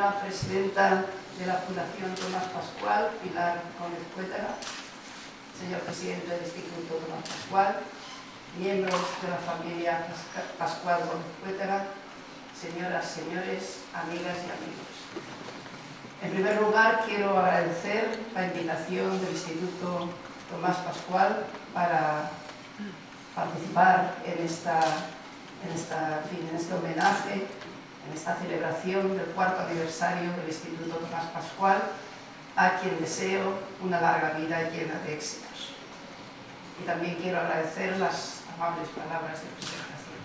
señora presidenta de la Fundación Tomás Pascual, Pilar Gómez Cuétara, señor presidente del Instituto Tomás Pascual, miembros de la familia Pascual Gómez Cuétara, señoras, señores, amigas y amigos. En primer lugar, quiero agradecer la invitación del Instituto Tomás Pascual para participar en este homenaje, en esta celebración del 4º aniversario del Instituto Tomás Pascual, a quien deseo una larga vida llena de éxitos. Y también quiero agradecer las amables palabras de presentación.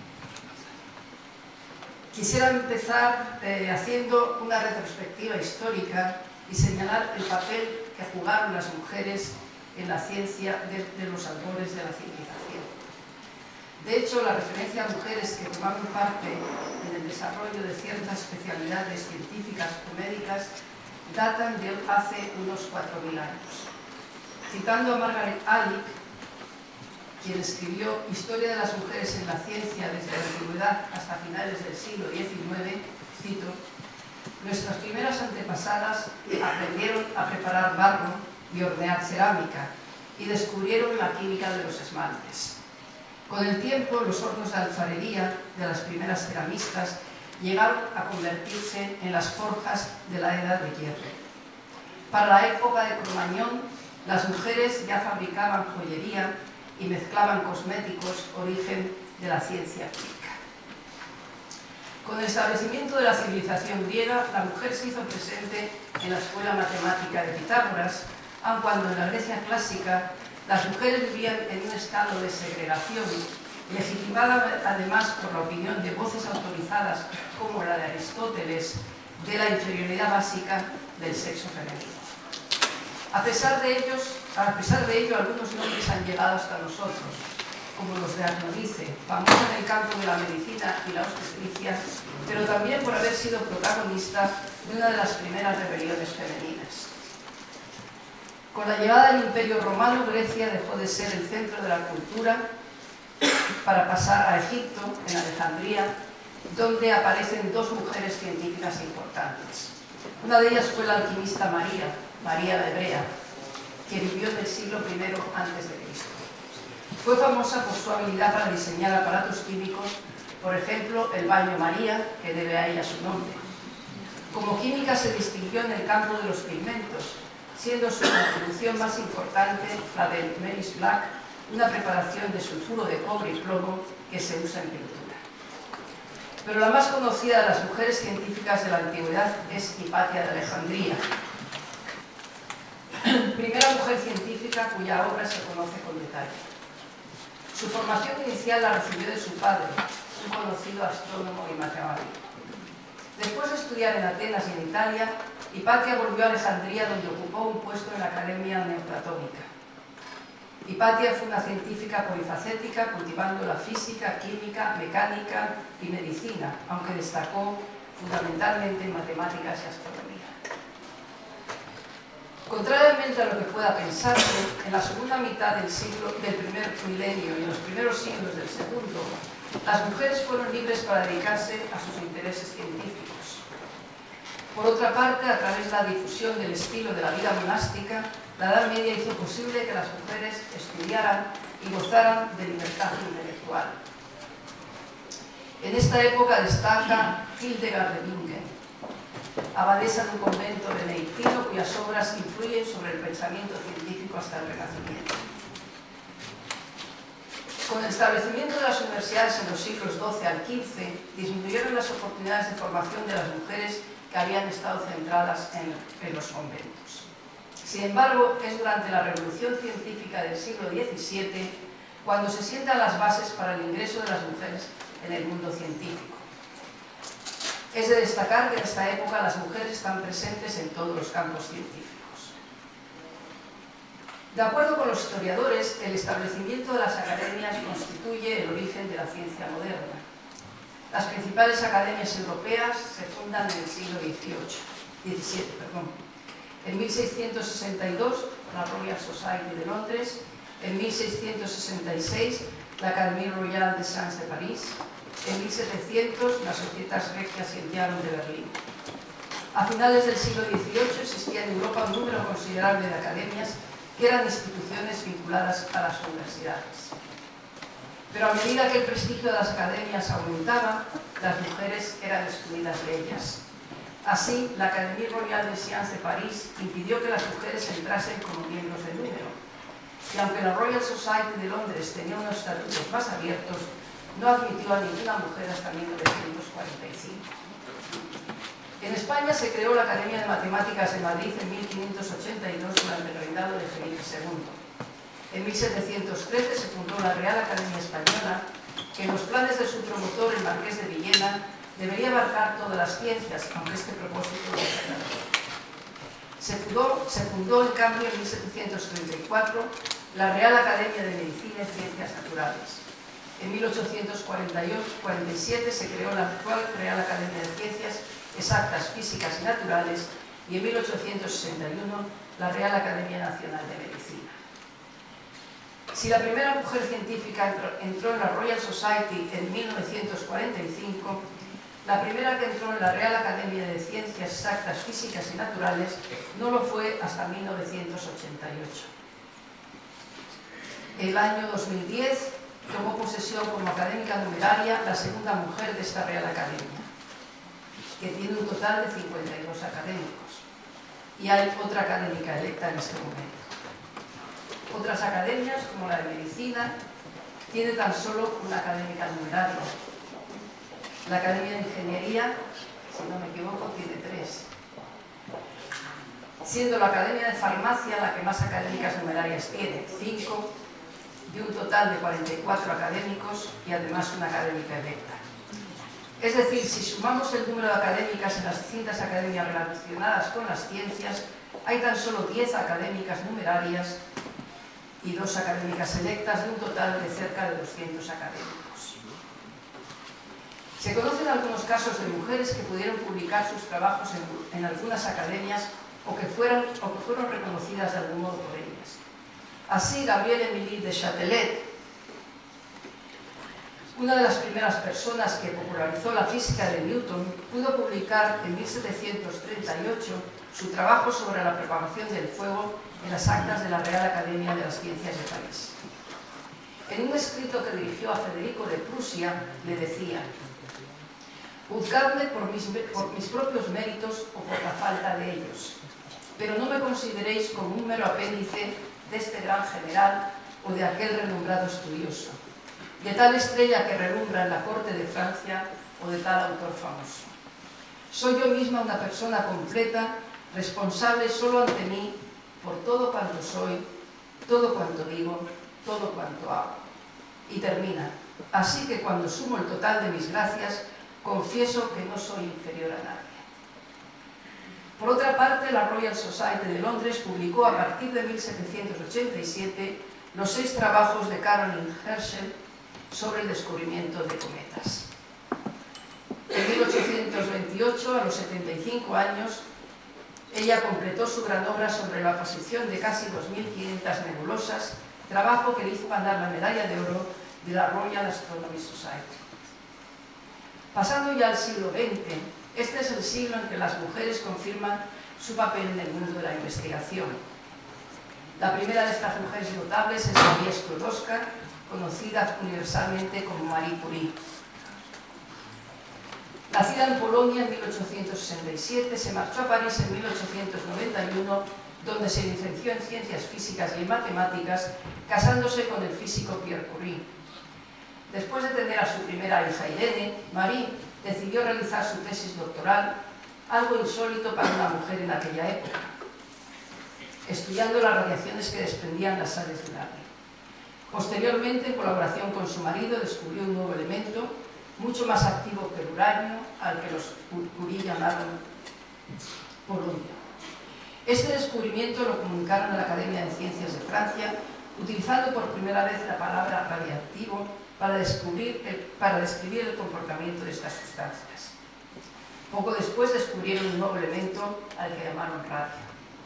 Quisiera empezar haciendo una retrospectiva histórica y señalar el papel que jugaron las mujeres en la ciencia desde los albores de la civilización. De hecho, la referencia a mujeres que tomaron parte en el desarrollo de ciertas especialidades científicas o médicas datan de hace unos 4.000 años. Citando a Margaret Alick, quien escribió Historia de las mujeres en la ciencia desde la antigüedad hasta finales del siglo XIX, cito: nuestras primeras antepasadas aprendieron a preparar barro y hornear cerámica y descubrieron la química de los esmaltes. Con el tiempo, los hornos de alfarería de las primeras ceramistas llegaron a convertirse en las forjas de la Edad de Hierro. Para la época de Cromañón, las mujeres ya fabricaban joyería y mezclaban cosméticos, origen de la ciencia química. Con el establecimiento de la civilización griega, la mujer se hizo presente en la escuela matemática de Pitágoras, aun cuando en la Grecia clásica las mujeres vivían en un estado de segregación, legitimada además por la opinión de voces autorizadas como la de Aristóteles de la inferioridad básica del sexo femenino. A pesar de ello, algunos nombres han llegado hasta nosotros, como los de Arnodice, famosa en el campo de la medicina y la obstetricia, pero también por haber sido protagonista de una de las primeras rebeliones femeninas. Con la llegada del Imperio Romano, Grecia dejó de ser el centro de la cultura para pasar a Egipto, en Alejandría, donde aparecen dos mujeres científicas importantes. Una de ellas fue la alquimista María la Hebrea, que vivió en el siglo I a.C. Fue famosa por su habilidad para diseñar aparatos químicos, por ejemplo, el baño María, que debe a ella su nombre. Como química se distinguió en el campo de los pigmentos, siendo su contribución más importante la del Melis Black, una preparación de sulfuro de cobre y plomo que se usa en pintura. Pero la más conocida de las mujeres científicas de la antigüedad es Hipatia de Alejandría, primera mujer científica cuya obra se conoce con detalle. Su formación inicial la recibió de su padre, un conocido astrónomo y matemático. Después de estudiar en Atenas y en Italia, Hipatia volvió a Alejandría, donde ocupó un puesto en la Academia Neoplatónica. Hipatia fue una científica polifacética, cultivando la física, química, mecánica y medicina, aunque destacó fundamentalmente en matemáticas y astronomía. Contrariamente a lo que pueda pensarse, en la segunda mitad del primer milenio y en los primeros siglos del segundo, las mujeres fueron libres para dedicarse a sus intereses científicos. Por otra parte, a través de la difusión del estilo de la vida monástica, la Edad Media hizo posible que las mujeres estudiaran y gozaran de libertad intelectual. En esta época destaca Hildegard de Bingen, abadesa de un convento benedictino cuyas obras influyen sobre el pensamiento científico hasta el Renacimiento. Con el establecimiento de las universidades en los siglos XII al XV, disminuyeron las oportunidades de formación de las mujeres que habían estado centradas en los conventos. Sin embargo, es durante la Revolución Científica del siglo XVII cuando se sientan las bases para el ingreso de las mujeres en el mundo científico. Es de destacar que en esta época las mujeres están presentes en todos los campos científicos. De acuerdo con los historiadores, el establecimiento de las academias constituye el origen de la ciencia moderna. Las principales academias europeas se fundan en el siglo XVII. En 1662, la Royal Society de Londres; en 1666, la Académie Royale des Sciences de París; en 1700, la Societas Regia Scientiarum de Berlín. A finales del siglo XVIII existía en Europa un número considerable de academias que eran instituciones vinculadas a las universidades. Pero a medida que el prestigio de las academias aumentaba, las mujeres eran excluidas de ellas. Así, la Académie Royale des Sciences de París impidió que las mujeres entrasen como miembros de número. Y aunque la Royal Society de Londres tenía unos estatutos más abiertos, no admitió a ninguna mujer hasta 1945. En España se creó la Academia de Matemáticas de Madrid en 1582 durante el reinado de Felipe II. En 1713 se fundó la Real Academia Española, que en los planes de su promotor, el Marqués de Villena, debería abarcar todas las ciencias, aunque este propósito no se logró. Se fundó, en cambio, en 1734 la Real Academia de Medicina y Ciencias Naturales. En 1847 se creó la actual Real Academia de Ciencias Exactas, Físicas y Naturales, y en 1861 la Real Academia Nacional de Medicina. Si la primera mujer científica entró en la Royal Society en 1945, la primera que entró en la Real Academia de Ciencias Exactas, Físicas y Naturales no lo fue hasta 1988. El año 2010 tomó posesión como académica numeraria la segunda mujer de esta Real Academia, que tiene un total de 52 académicos. Y hay otra académica electa en este momento. Otras academias, como la de Medicina, tiene tan solo una académica numeraria. La Academia de Ingeniería, si no me equivoco, tiene 3. Siendo la Academia de Farmacia la que más académicas numerarias tiene, 5, de un total de 44 académicos y además una académica electa. Es decir, si sumamos el número de académicas en las distintas academias relacionadas con las ciencias, hay tan solo 10 académicas numerarias y 2 académicas electas, de un total de cerca de 200 académicos. Se conocen algunos casos de mujeres que pudieron publicar sus trabajos en algunas academias o que fueron reconocidas de algún modo por ellas. Así, Gabrielle Émilie de Châtelet, una de las primeras personas que popularizó la física de Newton, pudo publicar en 1738 su trabajo sobre la propagación del fuego en las actas de la Real Academia de las Ciencias de París. En un escrito que dirigió a Federico de Prusia, le decía: «Juzgadme por mis propios méritos o por la falta de ellos, pero no me consideréis como un mero apéndice de este gran general o de aquel renombrado estudioso, de tal estrella que relumbra en la corte de Francia o de tal autor famoso. Soy yo misma una persona completa, responsable solo ante mí por todo cuanto soy, todo cuanto digo, todo cuanto hago». Y termina: «Así que cuando sumo el total de mis gracias, confieso que no soy inferior a nadie». Por otra parte, la Royal Society de Londres publicó a partir de 1787 los 6 trabajos de Caroline Herschel sobre el descubrimiento de cometas. En 1828, a los 75 años, ella completó su gran obra sobre la posición de casi 2.500 nebulosas, trabajo que le hizo ganar la medalla de oro de la Royal Astronomy Society. Pasando ya al siglo XX, este es el siglo en que las mujeres confirman su papel en el mundo de la investigación. La primera de estas mujeres notables es Marie Sklodowska, conocida universalmente como Marie Curie. Nacida en Polonia en 1867, se marchó a París en 1891, donde se licenció en Ciencias Físicas y en Matemáticas, casándose con el físico Pierre Curie. Después de tener a su primera hija Irene, Marie decidió realizar su tesis doctoral, algo insólito para una mujer en aquella época, estudiando las radiaciones que desprendían las sales de uranio. Posteriormente, en colaboración con su marido, descubrió un nuevo elemento, mucho más activo que el uranio, al que los Curie llamaron polonio. Este descubrimiento lo comunicaron a la Academia de Ciencias de Francia, utilizando por primera vez la palabra radiactivo para describir el comportamiento de estas sustancias. Poco después descubrieron un nuevo elemento al que llamaron radio.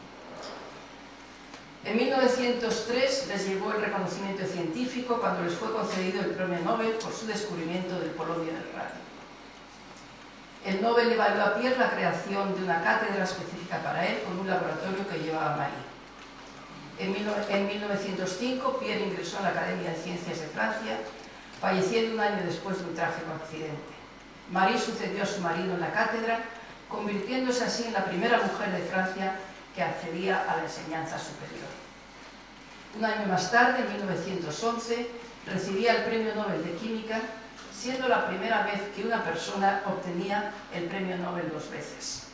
En 1903 les llegó el reconocimiento científico cuando les fue concedido el premio Nobel por su descubrimiento del polonio del radio. El Nobel le valió a Pierre la creación de una cátedra específica para él con un laboratorio que llevaba Marie. En 1905, Pierre ingresó en la Academia de Ciencias de Francia, falleciendo un año después de un trágico accidente. Marie sucedió a su marido en la cátedra, convirtiéndose así en la primera mujer de Francia que accedía a la enseñanza superior. Un año más tarde, en 1911, recibía el Premio Nobel de Química, siendo la primera vez que una persona obtenía el Premio Nobel 2 veces.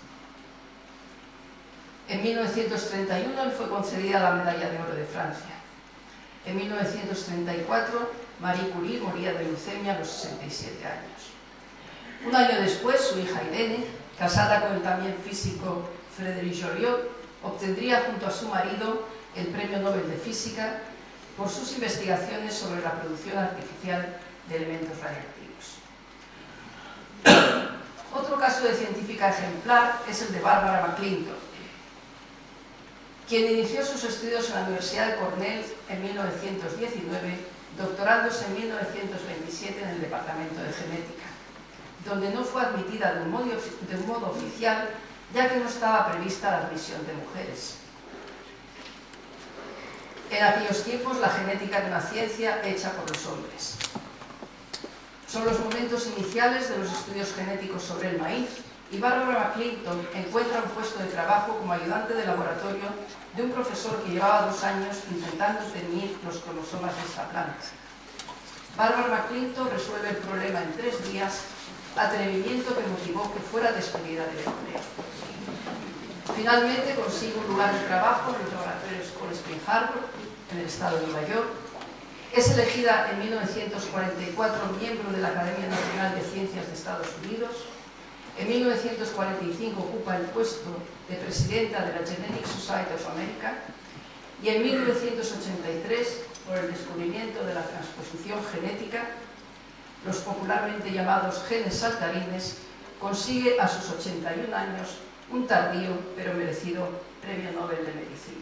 En 1931 le fue concedida la Medalla de Oro de Francia. En 1934, Marie Curie moría de leucemia a los 67 años. Un año después, su hija Irene, casada con el también físico Frédéric Joliot, obtendría junto a su marido el Premio Nobel de Física por sus investigaciones sobre la producción artificial de elementos radiactivos. Otro caso de científica ejemplar es el de Barbara McClintock, quien inició sus estudios en la Universidad de Cornell en 1919, doctorándose en 1927 en el Departamento de Genética, donde no fue admitida de un modo oficial, ya que no estaba prevista la admisión de mujeres. En aquellos tiempos, la genética era una ciencia hecha por los hombres. Son los momentos iniciales de los estudios genéticos sobre el maíz, y Barbara McClintock encuentra un puesto de trabajo como ayudante de laboratorio de un profesor que llevaba 2 años intentando teñir los cromosomas de esta planta. Barbara McClintock resuelve el problema en 3 días, atrevimiento que motivó que fuera despedida del empleo. Finalmente consigue un lugar de trabajo en el laboratorio Cold Spring Harbor, en el estado de Nueva York. Es elegida en 1944 miembro de la Academia Nacional de Ciencias de Estados Unidos. En 1945 ocupa el puesto de presidenta de la Genetic Society of America y en 1983, por el descubrimiento de la transposición genética, los popularmente llamados genes saltarines, consigue a sus 81 años un tardío pero merecido Premio Nobel de Medicina.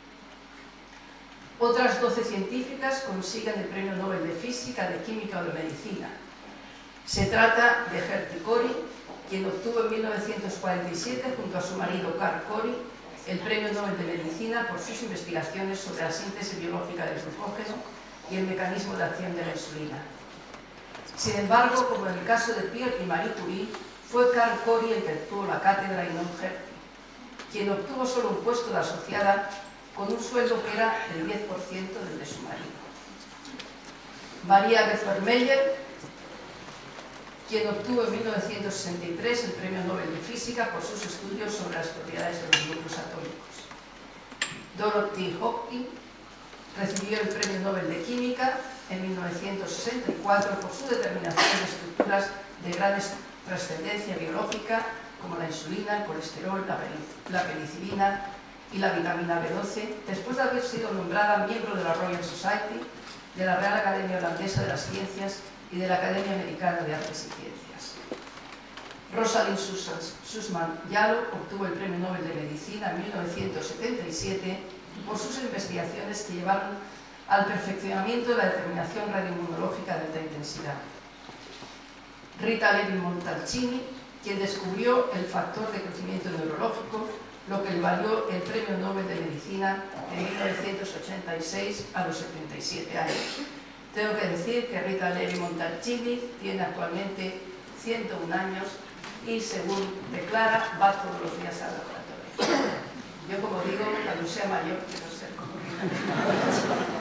Otras 12 científicas consiguen el Premio Nobel de Física, de Química o de Medicina. Se trata de Gertie Cori, quien obtuvo en 1947, junto a su marido Carl Cori, el Premio Nobel de Medicina por sus investigaciones sobre la síntesis biológica del glucógeno y el mecanismo de acción de la insulina. Sin embargo, como en el caso de Pierre y Marie Curie, fue Carl Cori el que obtuvo la cátedra y no Gertie, quien obtuvo solo un puesto de asociada con un sueldo que era del 10% del de su marido. María Geffler-Meyer, quien obtuvo en 1963 el Premio Nobel de Física por sus estudios sobre las propiedades de los grupos atómicos. Dorothy Hopkins recibió el Premio Nobel de Química en 1964 por su determinación de estructuras de gran trascendencia biológica como la insulina, el colesterol, la penicilina y la vitamina B12, después de haber sido nombrada miembro de la Royal Society, de la Real Academia Holandesa de las Ciencias y de la Academia Americana de Artes y Ciencias. Rosalind Sussman Yalo obtuvo el Premio Nobel de Medicina en 1977 por sus investigaciones que llevaron al perfeccionamiento de la determinación radioinmunológica de alta intensidad. Rita Levi-Montalcini, quien descubrió el factor de crecimiento neurológico, lo que le valió el Premio Nobel de Medicina en 1986 a los 77 años. Tengo que decir que Rita Levi-Montalcini tiene actualmente 101 años y, según declara, va todos los días al laboratorio. Yo, como digo, cuando sea mayor quiero ser como Rita Levi-Montalcini.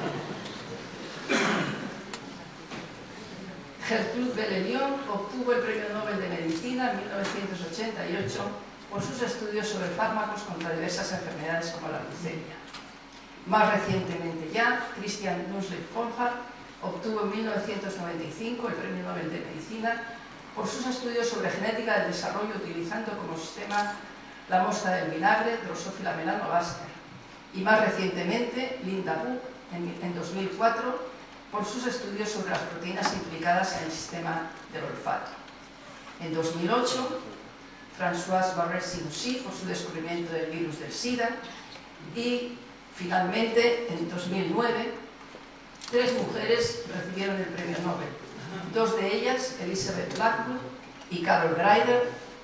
Gertrude Bell-Lyon obtuvo el Premio Nobel de Medicina en 1988 por sus estudios sobre fármacos contra diversas enfermedades como la leucemia. Más recientemente ya, Christian Nussle-Vonhard obtuvo en 1995 el Premio Nobel de Medicina por sus estudios sobre genética del desarrollo utilizando como sistema la mosca del vinagre, Drosophila melanogaster. Y más recientemente, Linda Buck, en 2004, por sus estudios sobre las proteínas implicadas en el sistema del olfato. En 2008, Françoise Barrère-Sinoussi por su descubrimiento del virus del SIDA. Y, finalmente, en 2009, 3 mujeres recibieron el Premio Nobel. 2 de ellas, Elizabeth Blackwood y Carol Greider,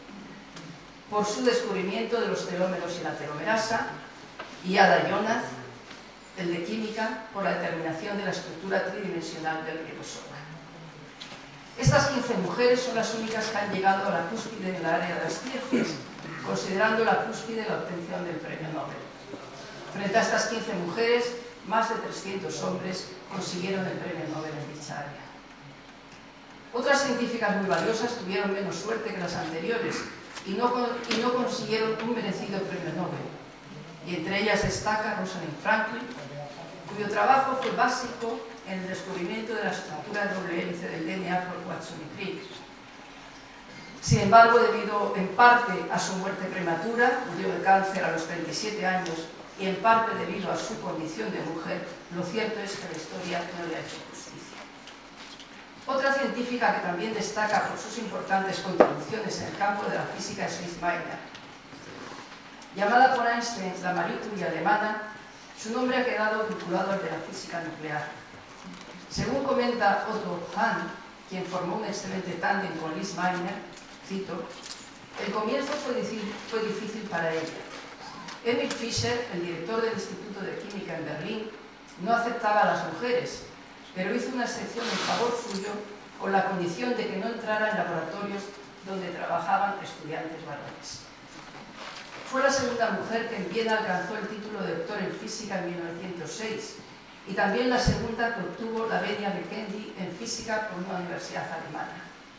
por su descubrimiento de los telómeros y la telomerasa, y Ada Jonath, el de química, por la determinación de la estructura tridimensional del ribosoma. Estas 15 mujeres son las únicas que han llegado a la cúspide en la área de las ciencias, considerando la cúspide la obtención del premio Nobel. Frente a estas 15 mujeres, más de 300 hombres consiguieron el premio Nobel en dicha área. Otras científicas muy valiosas tuvieron menos suerte que las anteriores y no consiguieron un merecido premio Nobel. Y entre ellas destaca Rosalind Franklin, cuyo trabajo fue básico en el descubrimiento de la estructura de doble hélice del DNA por Watson y Crick. Sin embargo, debido en parte a su muerte prematura, murió de cáncer a los 37 años, y en parte debido a su condición de mujer, lo cierto es que la historia no le ha hecho justicia. Otra científica que también destaca por sus importantes contribuciones en el campo de la física es Lise Meitner. Llamada por Einstein la Marie Curie alemana, su nombre ha quedado vinculado al de la física nuclear. Según comenta Otto Hahn, quien formó un excelente tándem con Lise Meitner, cito, el comienzo fue difícil para ella. Emil Fischer, el director del Instituto de Química en Berlín, no aceptaba a las mujeres, pero hizo una excepción en favor suyo con la condición de que no entrara en laboratorios donde trabajaban estudiantes varones. Fue la segunda mujer que en Viena alcanzó el título de doctor en física en 1906 y también la segunda que obtuvo la venia Legendi en física por una universidad alemana.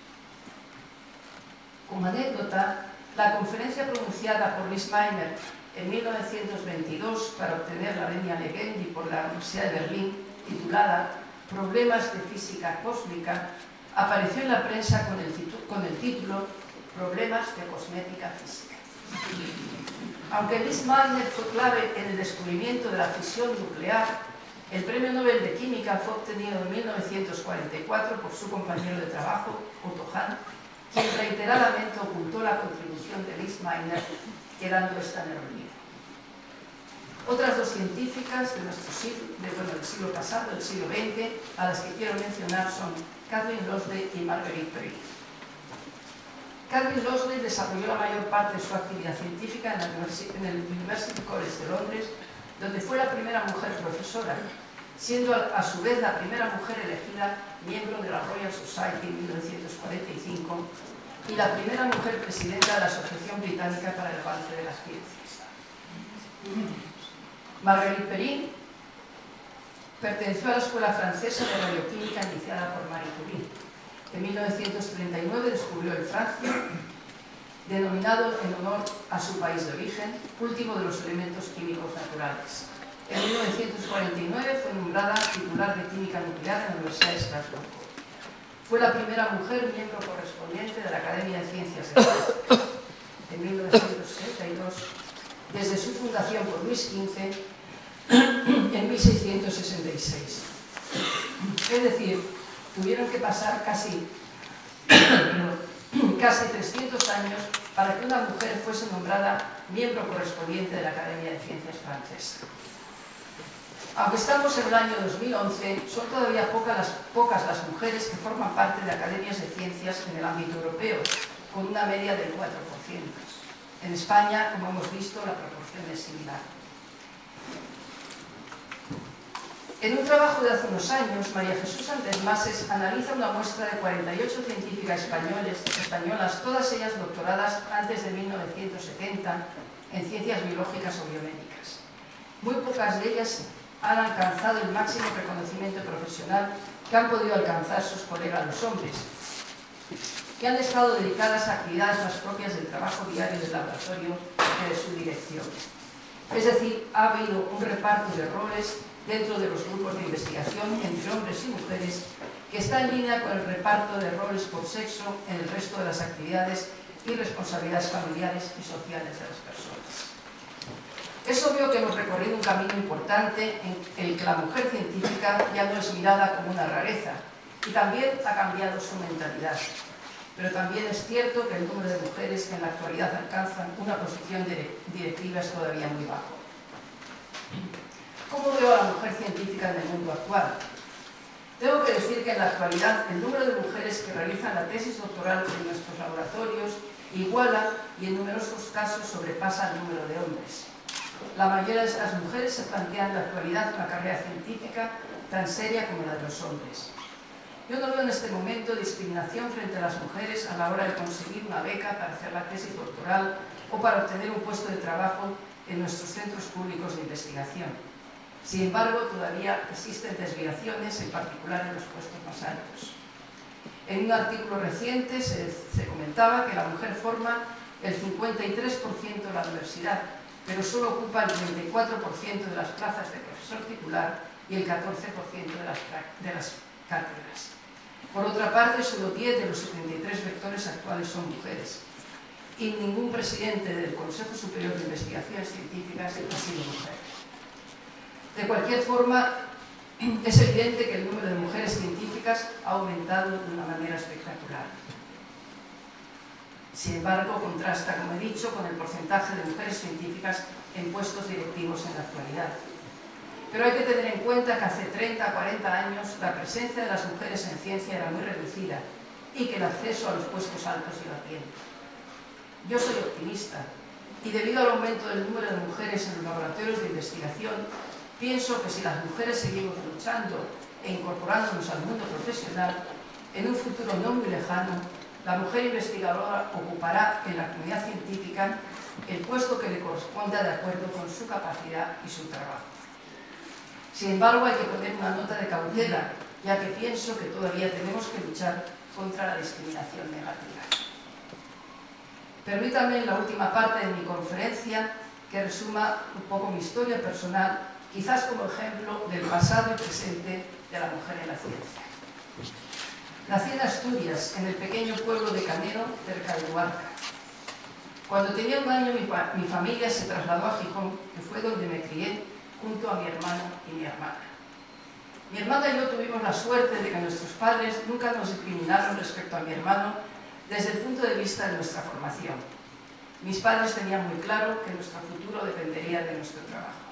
Como anécdota, la conferencia pronunciada por Lise Meitner en 1922 para obtener la venia Legendi por la Universidad de Berlín, titulada Problemas de física cósmica, apareció en la prensa con el título Problemas de cosmética física. Aunque Lise Meitner fue clave en el descubrimiento de la fisión nuclear, el Premio Nobel de Química fue obtenido en 1944 por su compañero de trabajo, Otto Hahn, quien reiteradamente ocultó la contribución de Lise Meitner, quedando esta en el olvido. Otras dos científicas del siglo pasado, del siglo XX, a las que quiero mencionar son Kathleen Losley y Marguerite Perry. Kathleen Losley desarrolló la mayor parte de su actividad científica en el University College de Londres, donde fue la primera mujer profesora, siendo a su vez la primera mujer elegida miembro de la Royal Society en 1945 y la primera mujer presidenta de la Asociación Británica para el Avance de las Ciencias. Marguerite Perry perteneció a la Escuela Francesa de Radioquímica iniciada por Marie Curie. En 1939 descubrió el francio, denominado en honor a su país de origen, último de los elementos químicos naturales. En 1949 fue nombrada titular de Química Nuclear en la Universidad de Estrasburgo. Fue la primera mujer miembro correspondiente de la Academia de Ciencias de Francia. En 1962, desde su fundación por Luis XV, en 1666. Es decir, tuvieron que pasar casi 300 años para que una mujer fuese nombrada miembro correspondiente de la Academia de Ciencias francesa. Aunque estamos en el año 2011, son todavía pocas las mujeres que forman parte de academias de ciencias en el ámbito europeo, con una media del 4%. En España, como hemos visto, la proporción es similar. En un trabajo de hace unos años, María Jesús Sánchez Mases analiza una muestra de 48 científicas españolas, todas ellas doctoradas antes de 1970 en ciencias biológicas o biomédicas. Muy pocas de ellas han alcanzado el máximo reconocimiento profesional que han podido alcanzar sus colegas los hombres, que han estado dedicadas a actividades más propias del trabajo diario del laboratorio y de su dirección. Es decir, ha habido un reparto de roles dentro de los grupos de investigación entre hombres y mujeres que está en línea con el reparto de roles por sexo en el resto de las actividades y responsabilidades familiares y sociales de las personas. Es obvio que hemos recorrido un camino importante en el que la mujer científica ya no es mirada como una rareza y también ha cambiado su mentalidad. Pero también es cierto que el número de mujeres que en la actualidad alcanzan una posición directiva es todavía muy bajo. ¿Cómo veo a la mujer científica en el mundo actual? Tengo que decir que en la actualidad el número de mujeres que realizan la tesis doctoral en nuestros laboratorios iguala y en numerosos casos sobrepasa el número de hombres. La mayoría de estas mujeres se plantean en la actualidad una carrera científica tan seria como la de los hombres. Yo no veo en este momento discriminación frente a las mujeres a la hora de conseguir una beca para hacer la tesis doctoral o para obtener un puesto de trabajo en nuestros centros públicos de investigación. Sin embargo, todavía existen desviaciones, en particular en los puestos más altos. En un artículo reciente se comentaba que la mujer forma el 53% de la universidad, pero solo ocupa el 34% de las plazas de profesor titular y el 14% de las cátedras. Por otra parte, solo 10 de los 73 rectores actuales son mujeres y ningún presidente del Consejo Superior de Investigaciones Científicas ha sido mujer. De cualquier forma, es evidente que el número de mujeres científicas ha aumentado de una manera espectacular. Sin embargo, contrasta, como he dicho, con el porcentaje de mujeres científicas en puestos directivos en la actualidad. Pero hay que tener en cuenta que hace 30 o 40 años la presencia de las mujeres en ciencia era muy reducida y que el acceso a los puestos altos iba bien. Yo soy optimista y debido al aumento del número de mujeres en los laboratorios de investigación, pienso que si las mujeres seguimos luchando e incorporándonos al mundo profesional, en un futuro no muy lejano, la mujer investigadora ocupará en la comunidad científica el puesto que le corresponda de acuerdo con su capacidad y su trabajo. Sin embargo, hay que poner una nota de cautela, ya que pienso que todavía tenemos que luchar contra la discriminación negativa. Permítanme en la última parte de mi conferencia que resuma un poco mi historia personal, quizás como ejemplo del pasado y presente de la mujer en la ciencia. Nací en Asturias, en el pequeño pueblo de Canero, cerca de Luarca. Cuando tenía un año, mi familia se trasladó a Gijón, que fue donde me crié, junto a mi hermano y mi hermana. Mi hermana y yo tuvimos la suerte de que nuestros padres nunca nos discriminaron respecto a mi hermano desde el punto de vista de nuestra formación. Mis padres tenían muy claro que nuestro futuro dependería de nuestro trabajo.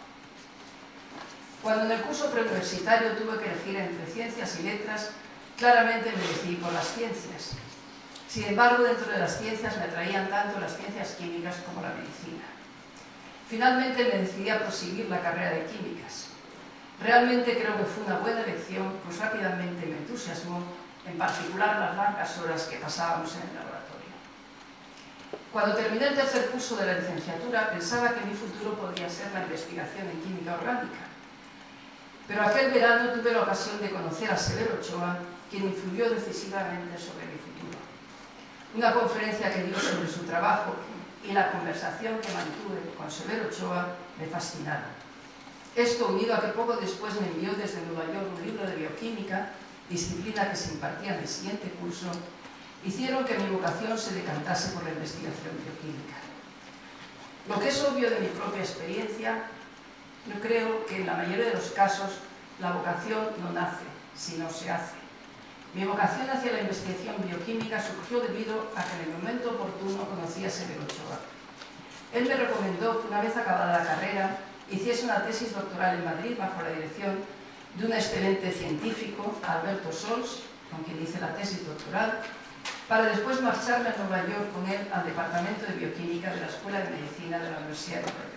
Cuando en el curso preuniversitario tuve que elegir entre ciencias y letras, claramente me decidí por las ciencias. Sin embargo, dentro de las ciencias me atraían tanto las ciencias químicas como la medicina. Finalmente me decidí a proseguir la carrera de químicas. Realmente creo que fue una buena elección, pues rápidamente me entusiasmó, en particular las largas horas que pasábamos en el laboratorio. Cuando terminé el tercer curso de la licenciatura, pensaba que mi futuro podría ser la investigación en química orgánica. Pero aquel verano tuve la ocasión de conocer a Severo Ochoa, quien influyó decisivamente sobre mi futuro. Una conferencia que dio sobre su trabajo y la conversación que mantuve con Severo Ochoa me fascinaron. Esto, unido a que poco después me envió desde Nueva York un libro de bioquímica, disciplina que se impartía en el siguiente curso, hicieron que mi vocación se decantase por la investigación bioquímica. Lo que es obvio de mi propia experiencia, yo creo que en la mayoría de los casos la vocación no nace, sino se hace. Mi vocación hacia la investigación bioquímica surgió debido a que en el momento oportuno conocí a Severo Ochoa. Él me recomendó que una vez acabada la carrera hiciese una tesis doctoral en Madrid bajo la dirección de un excelente científico, Alberto Sols, con quien hice la tesis doctoral, para después marcharme a Nueva York con él al Departamento de Bioquímica de la Escuela de Medicina de la Universidad de Nueva York.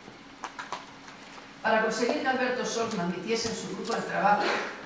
Para conseguir que Alberto Sols me admitiese en su grupo de trabajo,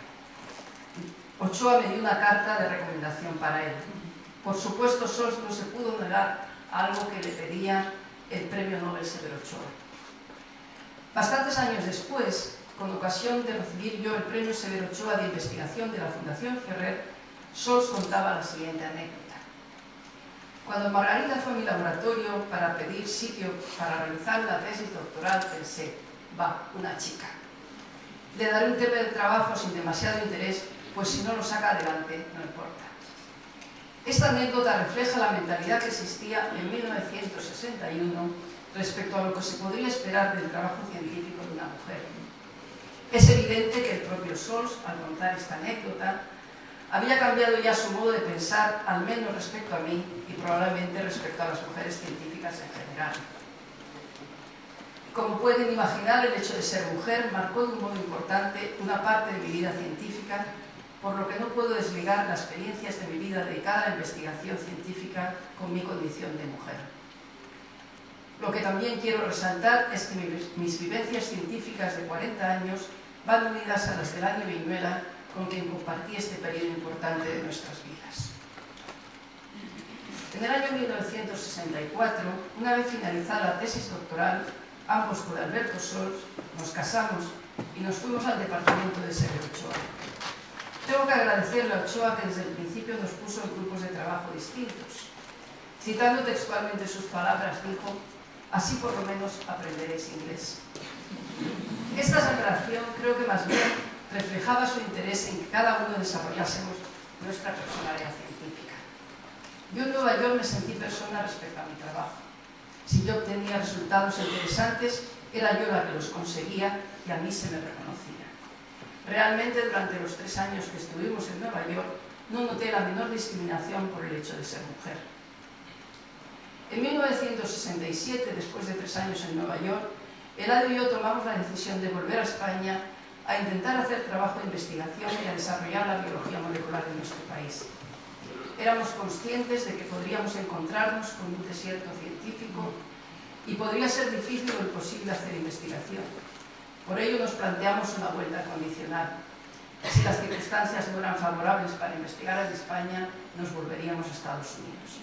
Ochoa me dio una carta de recomendación para él. Por supuesto, Sols no se pudo negar a algo que le pedía el premio Nobel Severo Ochoa. Bastantes años después, con ocasión de recibir yo el premio Severo Ochoa de investigación de la Fundación Ferrer, Sols contaba la siguiente anécdota. Cuando Margarita fue a mi laboratorio para pedir sitio para realizar la tesis doctoral, pensé, va, una chica. Le daré un tema de trabajo sin demasiado interés, pues si no lo saca adelante, no importa. Esta anécdota refleja la mentalidad que existía en 1961 respecto a lo que se podría esperar del trabajo científico de una mujer. Es evidente que el propio Sols, al contar esta anécdota, había cambiado ya su modo de pensar, al menos respecto a mí y probablemente respecto a las mujeres científicas en general. Como pueden imaginar, el hecho de ser mujer marcó de un modo importante una parte de mi vida científica, por lo que no puedo desligar las experiencias de mi vida dedicada a la investigación científica con mi condición de mujer. Lo que también quiero resaltar es que mis vivencias científicas de 40 años van unidas a las del año Viñuela, con quien compartí este periodo importante de nuestras vidas. En el año 1964, una vez finalizada la tesis doctoral, ambos con Alberto Sols, nos casamos y nos fuimos al departamento de Severo Ochoa. Tengo que agradecerle a Ochoa que desde el principio nos puso en grupos de trabajo distintos. Citando textualmente sus palabras, dijo: así por lo menos aprenderéis inglés. Esta separación creo que más bien reflejaba su interés en que cada uno desarrollásemos nuestra personalidad científica. Yo en Nueva York me sentí persona respecto a mi trabajo. Si yo obtenía resultados interesantes, era yo la que los conseguía y a mí se me reconocía. Realmente, durante los 3 años que estuvimos en Nueva York, no noté la menor discriminación por el hecho de ser mujer. En 1967, después de 3 años en Nueva York, Eladio y yo tomamos la decisión de volver a España a intentar hacer trabajo de investigación y a desarrollar la biología molecular en nuestro país. Éramos conscientes de que podríamos encontrarnos con un desierto científico y podría ser difícil o imposible hacer investigación. Por ello nos planteamos una vuelta condicional. Si las circunstancias no eran favorables para investigar en España, nos volveríamos a Estados Unidos.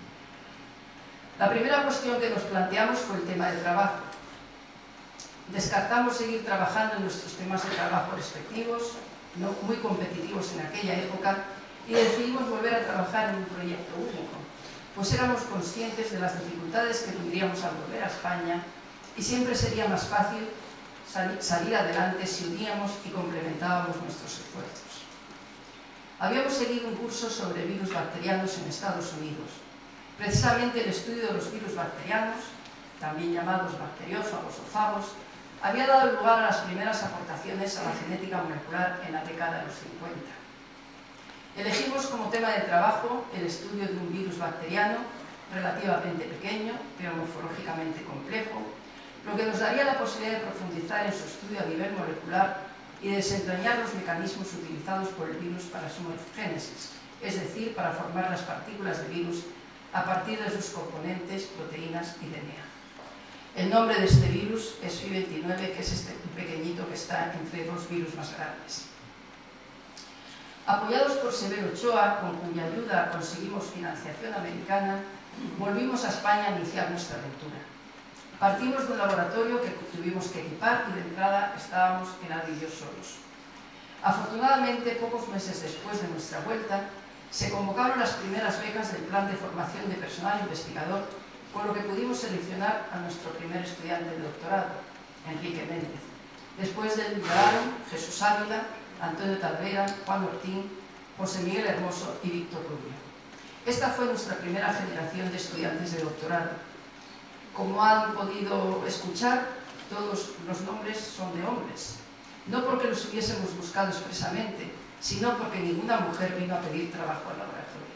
La primera cuestión que nos planteamos fue el tema del trabajo. Descartamos seguir trabajando en nuestros temas de trabajo respectivos, no muy competitivos en aquella época, y decidimos volver a trabajar en un proyecto único, pues éramos conscientes de las dificultades que tendríamos al volver a España y siempre sería más fácil salir adelante si uníamos y complementábamos nuestros esfuerzos. Habíamos seguido un curso sobre virus bacterianos en Estados Unidos. Precisamente el estudio de los virus bacterianos, también llamados bacteriófagos o fagos, había dado lugar a las primeras aportaciones a la genética molecular en la década de los 50. Elegimos como tema de trabajo el estudio de un virus bacteriano relativamente pequeño, pero morfológicamente complejo, lo que nos daría la posibilidad de profundizar en su estudio a nivel molecular y de desentrañar los mecanismos utilizados por el virus para su morfogénesis, es decir, para formar las partículas de virus a partir de sus componentes, proteínas y DNA. El nombre de este virus es Phi29, que es este pequeñito que está entre dos virus más grandes. Apoyados por Severo Ochoa, con cuya ayuda conseguimos financiación americana, volvimos a España a iniciar nuestra aventura. Partimos de un laboratorio que tuvimos que equipar y de entrada estábamos Eladio y yo solos. Afortunadamente, pocos meses después de nuestra vuelta, se convocaron las primeras becas del plan de formación de personal investigador, con lo que pudimos seleccionar a nuestro primer estudiante de doctorado, Enrique Méndez. Después de él llegaron Jesús Ávila, Antonio Talavera, Juan Ortín, José Miguel Hermoso y Víctor Rubio. Esta fue nuestra primera generación de estudiantes de doctorado. Como han podido escuchar, todos los nombres son de hombres, no porque los hubiésemos buscado expresamente, sino porque ninguna mujer vino a pedir trabajo al laboratorio.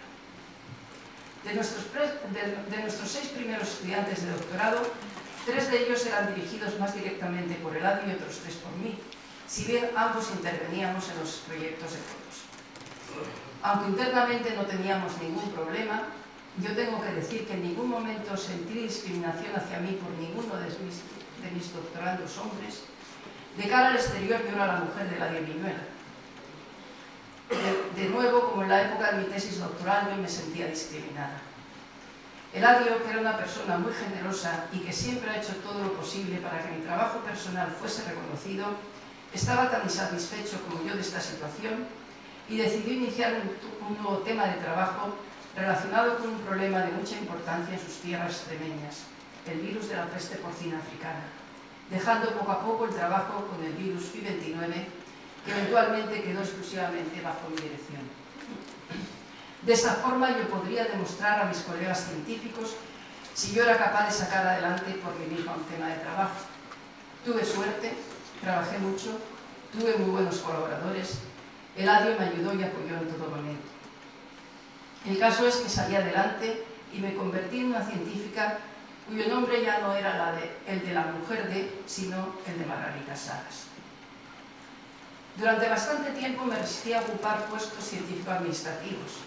De nuestros 6 primeros estudiantes de doctorado, 3 de ellos eran dirigidos más directamente por Eladio y otros 3 por mí, si bien ambos interveníamos en los proyectos de todos. Aunque internamente no teníamos ningún problema, yo tengo que decir que en ningún momento sentí discriminación hacia mí por ninguno de mis doctorandos hombres. De cara al exterior, yo era la mujer de Eladio Viñuela. De nuevo, como en la época de mi tesis doctoral, yo me sentía discriminada. Eladio, que era una persona muy generosa y que siempre ha hecho todo lo posible para que mi trabajo personal fuese reconocido, estaba tan insatisfecho como yo de esta situación y decidió iniciar un nuevo tema de trabajo relacionado con un problema de mucha importancia en sus tierras extremeñas, el virus de la peste porcina africana, dejando poco a poco el trabajo con el virus Phi29, que eventualmente quedó exclusivamente bajo mi dirección. De esta forma yo podría demostrar a mis colegas científicos si yo era capaz de sacar adelante por mí misma un tema de trabajo. Tuve suerte, trabajé mucho, tuve muy buenos colaboradores, Eladio me ayudó y apoyó en todo momento. El caso es que salí adelante y me convertí en una científica cuyo nombre ya no era el de la mujer de, sino el de Margarita Salas. Durante bastante tiempo me resistí a ocupar puestos científico-administrativos.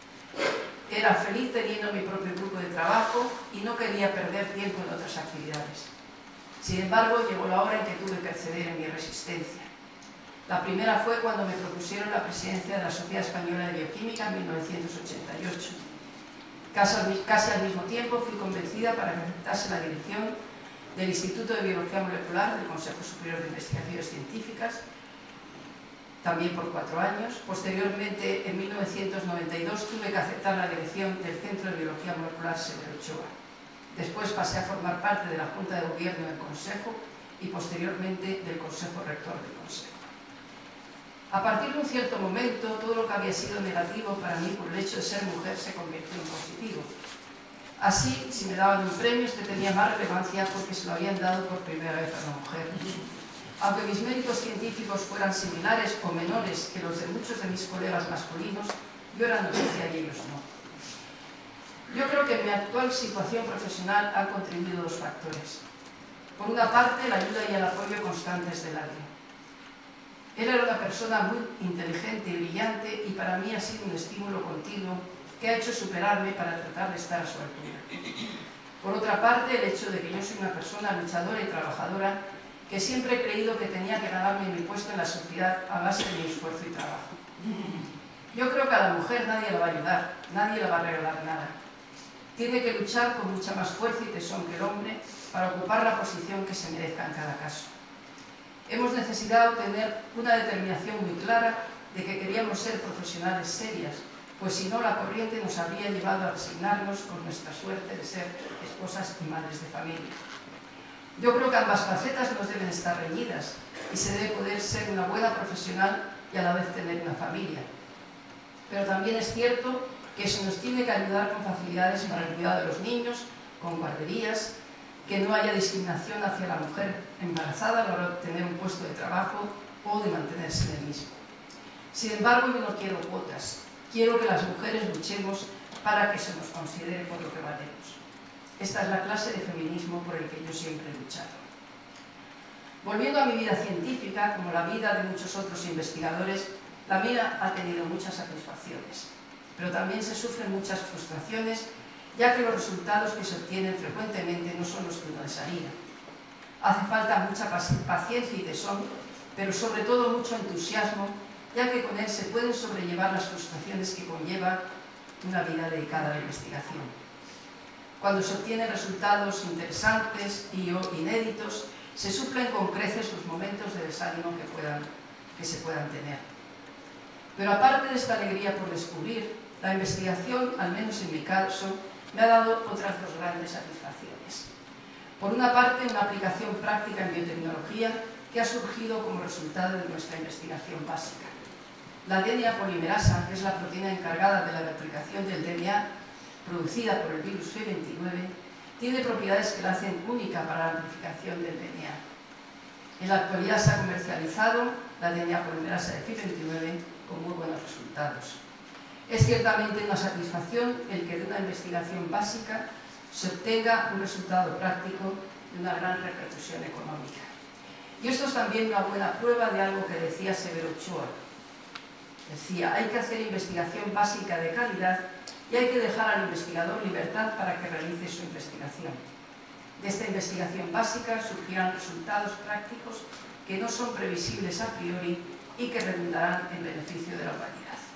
Era feliz teniendo mi propio grupo de trabajo y no quería perder tiempo en otras actividades. Sin embargo, llegó la hora en que tuve que ceder en mi resistencia. La primera fue cuando me propusieron la presidencia de la Sociedad Española de Bioquímica en 1988. Casi al mismo tiempo fui convencida para que aceptase la dirección del Instituto de Biología Molecular del Consejo Superior de Investigaciones Científicas, también por 4 años. Posteriormente, en 1992, tuve que aceptar la dirección del Centro de Biología Molecular Severo Ochoa. Después pasé a formar parte de la Junta de Gobierno del Consejo y posteriormente del Consejo Rector del Consejo. A partir de un cierto momento, todo lo que había sido negativo para mí por el hecho de ser mujer se convirtió en positivo. Así, si me daban un premio, este tenía más relevancia porque se lo habían dado por primera vez a una mujer. Aunque mis méritos científicos fueran similares o menores que los de muchos de mis colegas masculinos, yo era noticia y ellos no. Yo creo que en mi actual situación profesional han contribuido 2 factores. Por una parte, la ayuda y el apoyo constantes de Ladio. Él era una persona muy inteligente y brillante y para mí ha sido un estímulo continuo que ha hecho superarme para tratar de estar a su altura. Por otra parte, el hecho de que yo soy una persona luchadora y trabajadora que siempre he creído que tenía que ganarme mi puesto en la sociedad a base de mi esfuerzo y trabajo. Yo creo que a la mujer nadie la va a ayudar, nadie le va a regalar nada. Tiene que luchar con mucha más fuerza y tesón que el hombre para ocupar la posición que se merezca en cada caso. Hemos necesitado tener una determinación muy clara de que queríamos ser profesionales serias, pues si no la corriente nos habría llevado a resignarnos con nuestra suerte de ser esposas y madres de familia. Yo creo que ambas facetas no deben estar reñidas y se debe poder ser una buena profesional y a la vez tener una familia. Pero también es cierto que eso nos tiene que ayudar con facilidades para el cuidado de los niños, con guarderías, que no haya discriminación hacia la mujer embarazada a la hora de obtener un puesto de trabajo o de mantenerse en el mismo. Sin embargo, yo no quiero cuotas. Quiero que las mujeres luchemos para que se nos considere por lo que valemos. Esta es la clase de feminismo por el que yo siempre he luchado. Volviendo a mi vida científica, como la vida de muchos otros investigadores, la mía ha tenido muchas satisfacciones, pero también se sufren muchas frustraciones, ya que los resultados que se obtienen frecuentemente no son los que uno desearía. Hace falta mucha paciencia y tesón, pero sobre todo mucho entusiasmo, ya que con él se pueden sobrellevar las frustraciones que conlleva una vida dedicada a la investigación. Cuando se obtienen resultados interesantes y o inéditos, se suplen con creces los momentos de desánimo que se puedan tener. Pero aparte de esta alegría por descubrir, la investigación, al menos en mi caso, me ha dado otras 2 grandes satisfacciones. Por una parte, una aplicación práctica en biotecnología que ha surgido como resultado de nuestra investigación básica. La DNA polimerasa, que es la proteína encargada de la replicación del DNA producida por el virus F29, tiene propiedades que la hacen única para la amplificación del DNA. En la actualidad se ha comercializado la DNA polimerasa de F29 con muy buenos resultados. Es ciertamente una satisfacción el que de una investigación básica se obtenga un resultado práctico de una gran repercusión económica. Y esto es también una buena prueba de algo que decía Severo Ochoa. Decía, hay que hacer investigación básica de calidad y hay que dejar al investigador libertad para que realice su investigación. De esta investigación básica surgirán resultados prácticos que no son previsibles a priori y que redundarán en beneficio de la humanidad.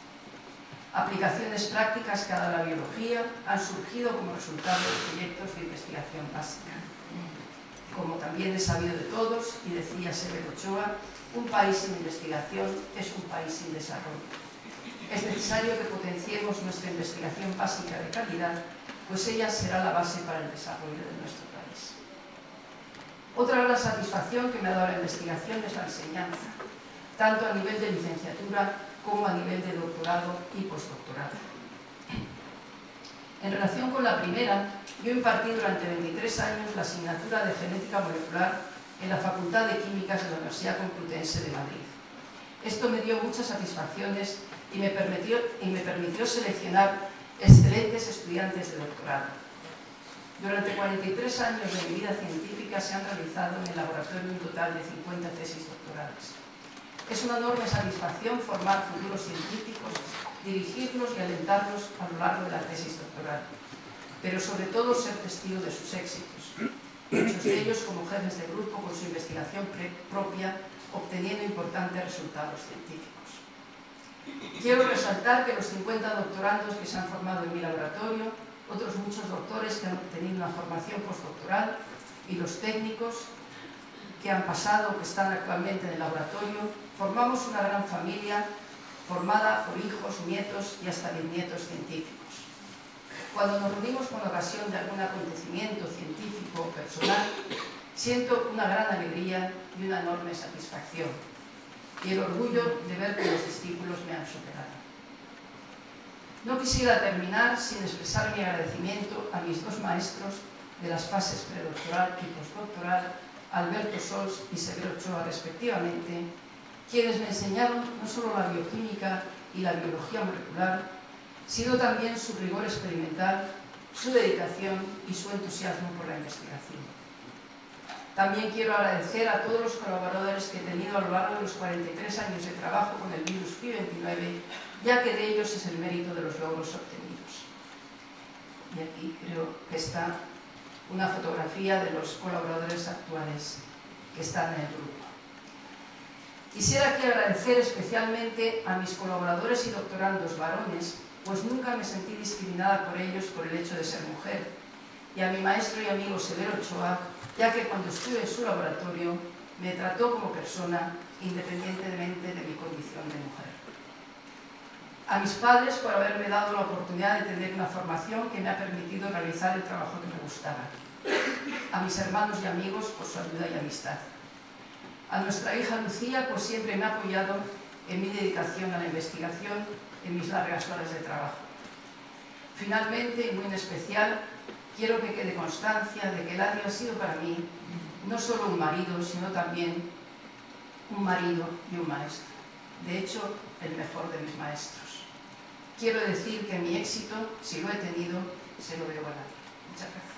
Aplicaciones prácticas que a la biología han surgido como resultado de proyectos de investigación básica. Como también es sabido de todos, y decía Severo Ochoa, un país sin investigación es un país sin desarrollo. Es necesario que potenciemos nuestra investigación básica de calidad, pues ella será la base para el desarrollo de nuestro país. Otra gran satisfacción que me ha dado la investigación es la enseñanza, tanto a nivel de licenciatura como a nivel de doctorado y postdoctorado. En relación con la primera, yo impartí durante 23 años la asignatura de Genética Molecular en la Facultad de Químicas de la Universidad Complutense de Madrid. Esto me dio muchas satisfacciones y me permitió seleccionar excelentes estudiantes de doctorado. Durante 43 años de mi vida científica se han realizado en el laboratorio un total de 50 tesis doctorales. Es una enorme satisfacción formar futuros científicos, dirigirlos y alentarlos a lo largo de la tesis doctoral, pero sobre todo ser testigo de sus éxitos, muchos de ellos como jefes de grupo con su investigación propia, obteniendo importantes resultados científicos. Quiero resaltar que los 50 doctorandos que se han formado en mi laboratorio, otros muchos doctores que han obtenido una formación postdoctoral y los técnicos que han pasado, que están actualmente en el laboratorio, formamos una gran familia formada por hijos, nietos y hasta bisnietos científicos. Cuando nos reunimos con ocasión de algún acontecimiento científico o personal, siento una gran alegría y una enorme satisfacción, y el orgullo de ver que los discípulos me han superado. No quisiera terminar sin expresar mi agradecimiento a mis dos maestros de las fases predoctoral y postdoctoral, Alberto Sols y Severo Ochoa respectivamente, quienes me enseñaron no solo la bioquímica y la biología molecular, sino también su rigor experimental, su dedicación y su entusiasmo por la investigación. También quiero agradecer a todos los colaboradores que he tenido a lo largo de los 43 años de trabajo con el virus FI29, ya que de ellos es el mérito de los logros obtenidos. Y aquí creo que está una fotografía de los colaboradores actuales que están en el grupo. Quisiera aquí agradecer especialmente a mis colaboradores y doctorandos varones, pues nunca me sentí discriminada por ellos por el hecho de ser mujer, y a mi maestro y amigo Severo Ochoa, ya que cuando estuve en su laboratorio me trató como persona independientemente de mi condición de mujer. A mis padres por haberme dado la oportunidad de tener una formación que me ha permitido realizar el trabajo que me gustaba. A mis hermanos y amigos por su ayuda y amistad. A nuestra hija Lucía, pues siempre me ha apoyado en mi dedicación a la investigación en mis largas horas de trabajo. Finalmente, y muy en especial, quiero que quede constancia de que Eladio ha sido para mí no solo un marido, sino también un marido y un maestro. De hecho, el mejor de mis maestros. Quiero decir que mi éxito, si lo he tenido, se lo debo a Eladio. Muchas gracias.